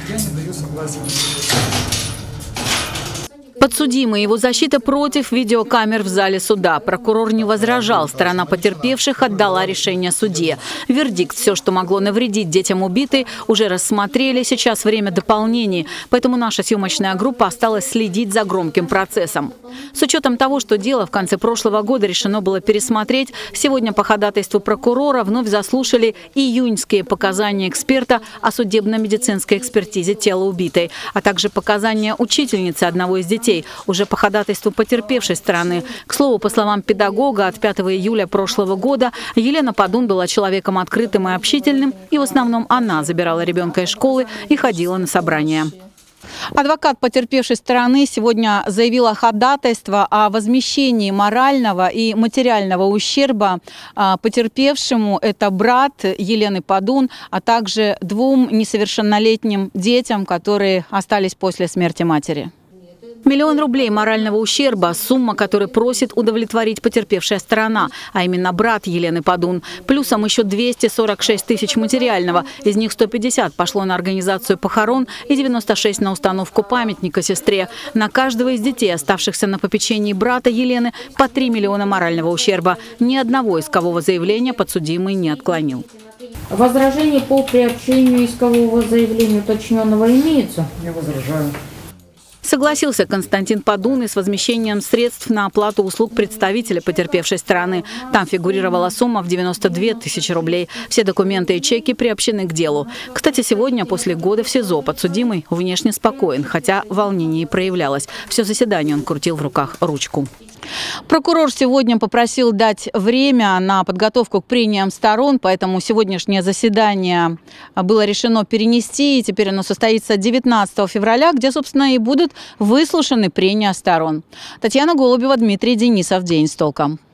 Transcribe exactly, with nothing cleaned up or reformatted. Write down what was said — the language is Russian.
Я не даю согласия. Подсудимый и его защита против видеокамер в зале суда. Прокурор не возражал. Сторона потерпевших отдала решение судье. Вердикт: все, что могло навредить детям убитой, уже рассмотрели. Сейчас время дополнений. Поэтому наша съемочная группа осталась следить за громким процессом. С учетом того, что дело в конце прошлого года решено было пересмотреть, сегодня по ходатайству прокурора вновь заслушали июньские показания эксперта о судебно-медицинской экспертизе тела убитой, а также показания учительницы одного из детей, уже по ходатайству потерпевшей стороны. К слову, по словам педагога, от пятого июля прошлого года Елена Падун была человеком открытым и общительным, и в основном она забирала ребенка из школы и ходила на собрания. Адвокат потерпевшей стороны сегодня заявила ходатайство о возмещении морального и материального ущерба потерпевшему. Это брат Елены Падун, а также двум несовершеннолетним детям, которые остались после смерти матери. Миллион рублей морального ущерба – сумма, которую просит удовлетворить потерпевшая сторона, а именно брат Елены Падун. Плюсом еще двести сорок шесть тысяч материального. Из них сто пятьдесят пошло на организацию похорон и девяносто шесть на установку памятника сестре. На каждого из детей, оставшихся на попечении брата Елены, по три миллиона морального ущерба. Ни одного искового заявления подсудимый не отклонил. Возражения по приобщению искового заявления уточненного имеются? Я возражаю. Согласился Константин Падун и с возмещением средств на оплату услуг представителя потерпевшей стороны. Там фигурировала сумма в девяносто две тысячи рублей. Все документы и чеки приобщены к делу. Кстати, сегодня, после года в СИЗО, подсудимый внешне спокоен, хотя волнение и проявлялось. Все заседание он крутил в руках ручку. Прокурор сегодня попросил дать время на подготовку к прениям сторон, поэтому сегодняшнее заседание было решено перенести, и теперь оно состоится девятнадцатого февраля, где, собственно, и будут выслушаны прения сторон. Татьяна Голубева, Дмитрий Денисов. День с толком.